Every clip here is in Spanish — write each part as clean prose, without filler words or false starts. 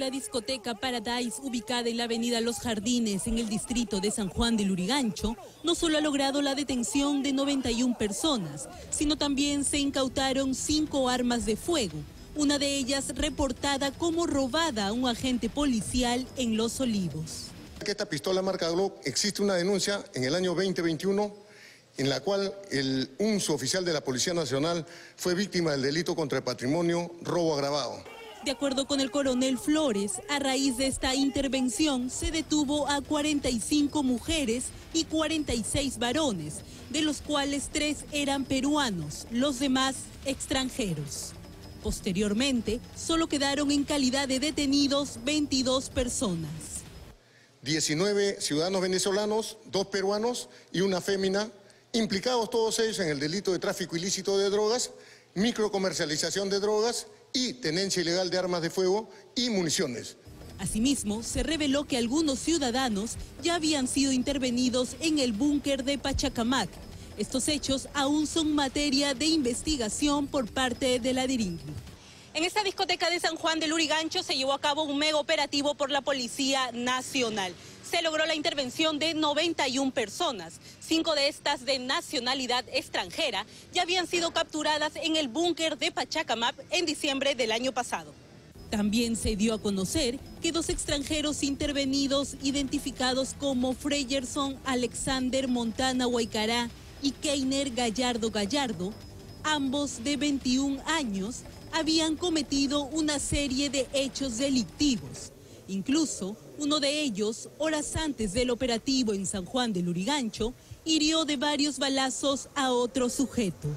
la discoteca Paradise, ubicada en la avenida Los Jardines, en el distrito de San Juan de Lurigancho, no solo ha logrado la detención de 91 personas, sino también se incautaron 5 armas de fuego, una de ellas reportada como robada a un agente policial en Los Olivos. Esta pistola marca Glock, existe una denuncia en el año 2021 en la cual un suboficial de la Policía Nacional fue víctima del delito contra el patrimonio, robo agravado. De acuerdo con el coronel Flores, a raíz de esta intervención se detuvo a 45 mujeres y 46 varones, de los cuales 3 eran peruanos, los demás extranjeros. Posteriormente, solo quedaron en calidad de detenidos 22 personas. 19 ciudadanos venezolanos, 2 peruanos y una fémina, implicados todos ellos en el delito de tráfico ilícito de drogas, microcomercialización de drogas y tenencia ilegal de armas de fuego y municiones. Asimismo, se reveló que algunos ciudadanos ya habían sido intervenidos en el búnker de Pachacamac. Estos hechos aún son materia de investigación por parte de la DIRINCLI. En esta discoteca de San Juan de Lurigancho se llevó a cabo un mega operativo por la Policía Nacional. Se logró la intervención de 91 personas. 5 de estas de nacionalidad extranjera ya habían sido capturadas en el búnker de Pachacamac en diciembre del año pasado. También se dio a conocer que 2 extranjeros intervenidos, identificados como Freyerson Alexander Montana Huaycará y Keiner Gallardo Gallardo, ambos de 21 años, habían cometido una serie de hechos delictivos. Incluso, uno de ellos, horas antes del operativo en San Juan de Lurigancho, hirió de varios balazos a otro sujeto.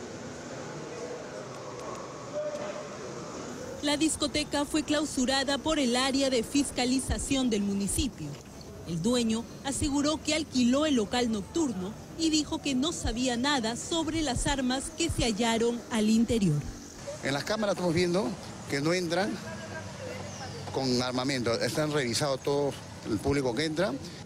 La discoteca fue clausurada por el área de fiscalización del municipio. El dueño aseguró que alquiló el local nocturno y dijo que no sabía nada sobre las armas que se hallaron al interior. En las cámaras estamos viendo que no entran con armamento, están revisados todo el público que entra.